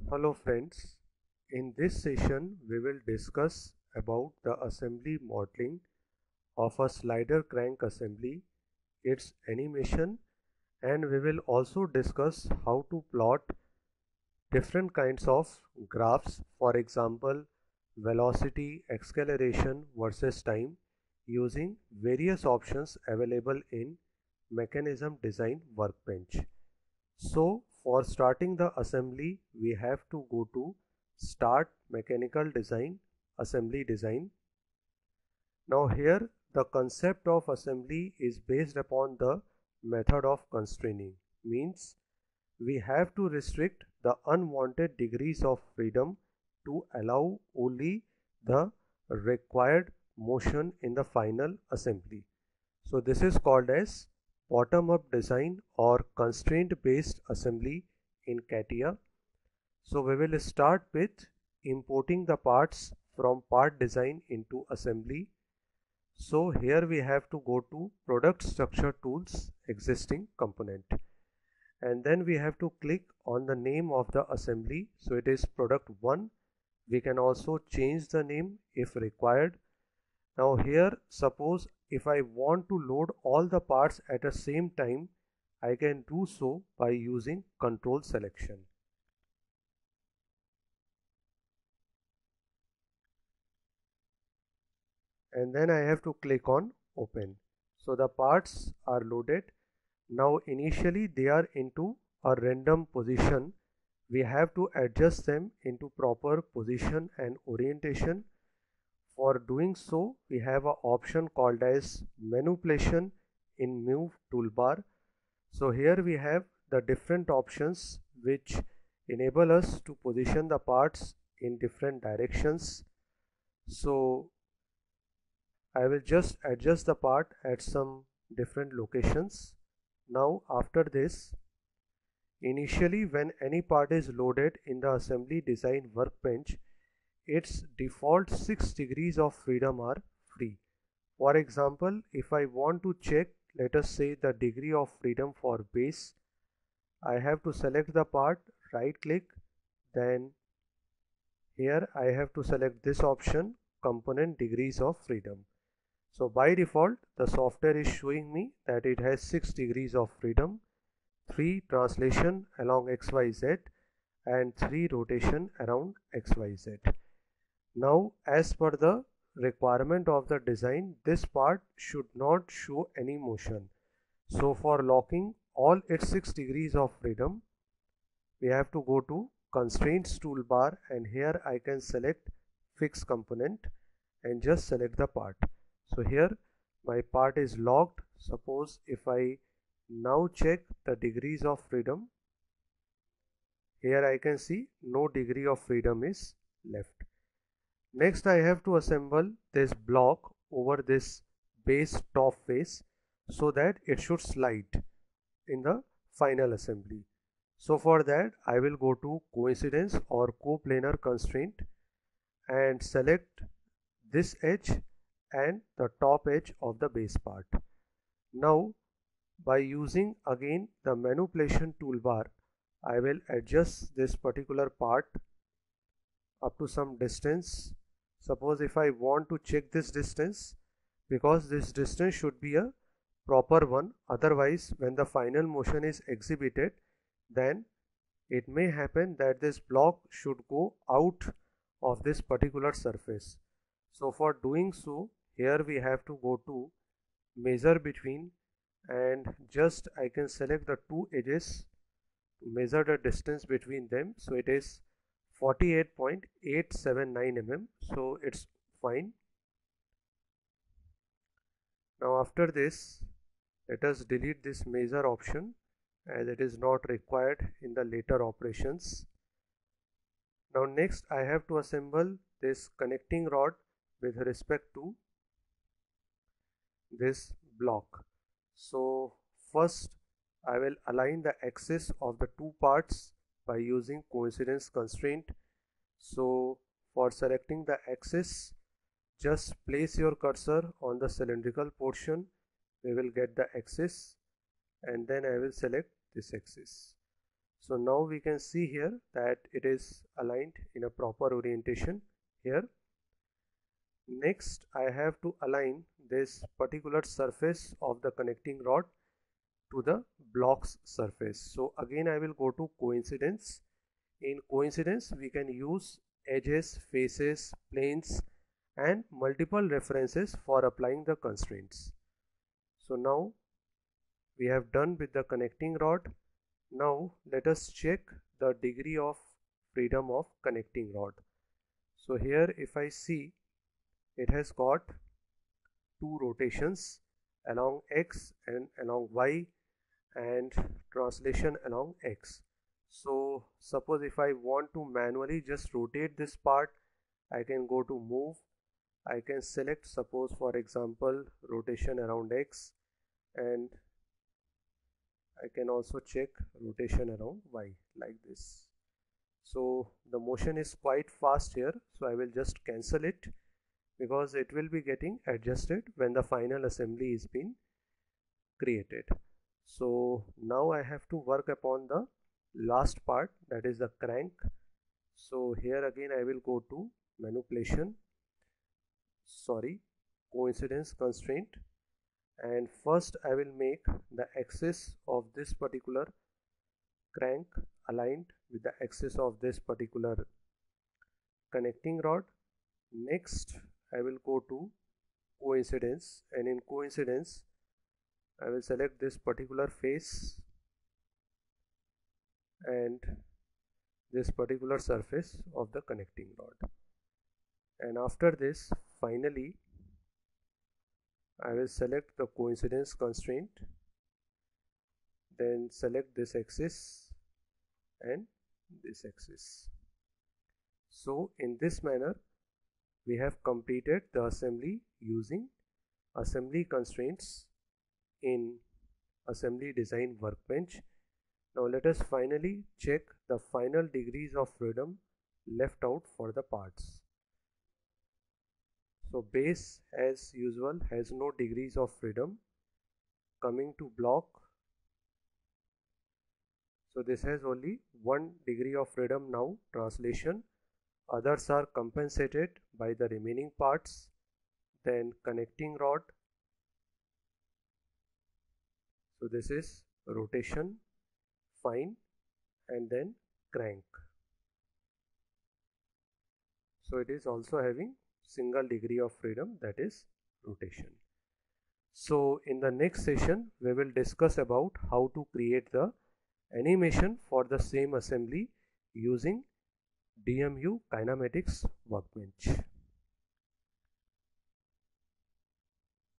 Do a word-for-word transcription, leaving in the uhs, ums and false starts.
Hello friends, in this session we will discuss about the assembly modeling of a slider crank assembly, its animation, and we will also discuss how to plot different kinds of graphs, for example velocity, acceleration versus time, using various options available in Mechanism Design Workbench. So for starting the assembly, we have to go to Start Mechanical Design, Assembly Design. Now here the concept of assembly is based upon the method of constraining, means we have to restrict the unwanted degrees of freedom to allow only the required motion in the final assembly. So this is called as bottom-up design or constraint-based assembly in CATIA. So we will start with importing the parts from part design into assembly. So here we have to go to product structure tools, existing component, and then we have to click on the name of the assembly. So it is product one. We can also change the name if required. Now here, suppose if I want to load all the parts at the same time, I can do so by using control selection. And then I have to click on open. So the parts are loaded. Now initially they are into a random position. We have to adjust them into proper position and orientation. For doing so, we have an option called as manipulation in move toolbar. So here we have the different options which enable us to position the parts in different directions. So I will just adjust the part at some different locations. Now after this, initially when any part is loaded in the assembly design workbench, its default six degrees of freedom are free. For example, if I want to check, let us say, the degree of freedom for base, I have to select the part, right click, then here I have to select this option, component degrees of freedom. So by default the software is showing me that it has six degrees of freedom, three translation along X Y Z and three rotation around X Y Z. Now as per the requirement of the design, this part should not show any motion. So for locking all its six degrees of freedom, we have to go to constraints toolbar, and here I can select fix component and just select the part. So here my part is locked. Suppose if I now check the degrees of freedom, here I can see no degree of freedom is left. Next I have to assemble this block over this base top face so that it should slide in the final assembly. So for that I will go to coincidence or coplanar constraint and select this edge and the top edge of the base part. Now by using again the manipulation toolbar, I will adjust this particular part up to some distance. Suppose if I want to check this distance, because this distance should be a proper one, otherwise when the final motion is exhibited, then it may happen that this block should go out of this particular surface. So for doing so, here we have to go to measure between, and just I can select the two edges to measure the distance between them. So it is forty-eight point eight seven nine millimeters, so it's fine. Now after this, let us delete this measure option as it is not required in the later operations. Now next I have to assemble this connecting rod with respect to this block. So first I will align the axis of the two parts by using coincidence constraint. So for selecting the axis, just place your cursor on the cylindrical portion. We will get the axis, and then I will select this axis. So now we can see here that it is aligned in a proper orientation here. Next, I have to align this particular surface of the connecting rod to the block's surface. So again I will go to coincidence. In coincidence we can use edges, faces, planes and multiple references for applying the constraints. So now we have done with the connecting rod. Now let us check the degree of freedom of connecting rod. So here if I see, it has got two rotations along x and along y and translation along x. So suppose if I want to manually just rotate this part, I can go to move. I can select, suppose for example, rotation around x, and I can also check rotation around y like this. So the motion is quite fast here, so I will just cancel it because it will be getting adjusted when the final assembly is being created. So now I have to work upon the last part, that is the crank. So here again I will go to manipulation, sorry, coincidence constraint, and first I will make the axis of this particular crank aligned with the axis of this particular connecting rod. Next I will go to coincidence, and in coincidence I will select this particular face and this particular surface of the connecting rod, and after this finally I will select the coincidence constraint, then select this axis and this axis. So in this manner we have completed the assembly using assembly constraints in assembly design workbench. Now let us finally check the final degrees of freedom left out for the parts. So base as usual has no degrees of freedom. Coming to block, so this has only one degree of freedom now, translation. Others are compensated by the remaining parts. Then connecting rod, so this is rotation, fine, and then crank. So it is also having single degree of freedom, that is rotation. So in the next session we will discuss about how to create the animation for the same assembly using D M U Kinematics Workbench.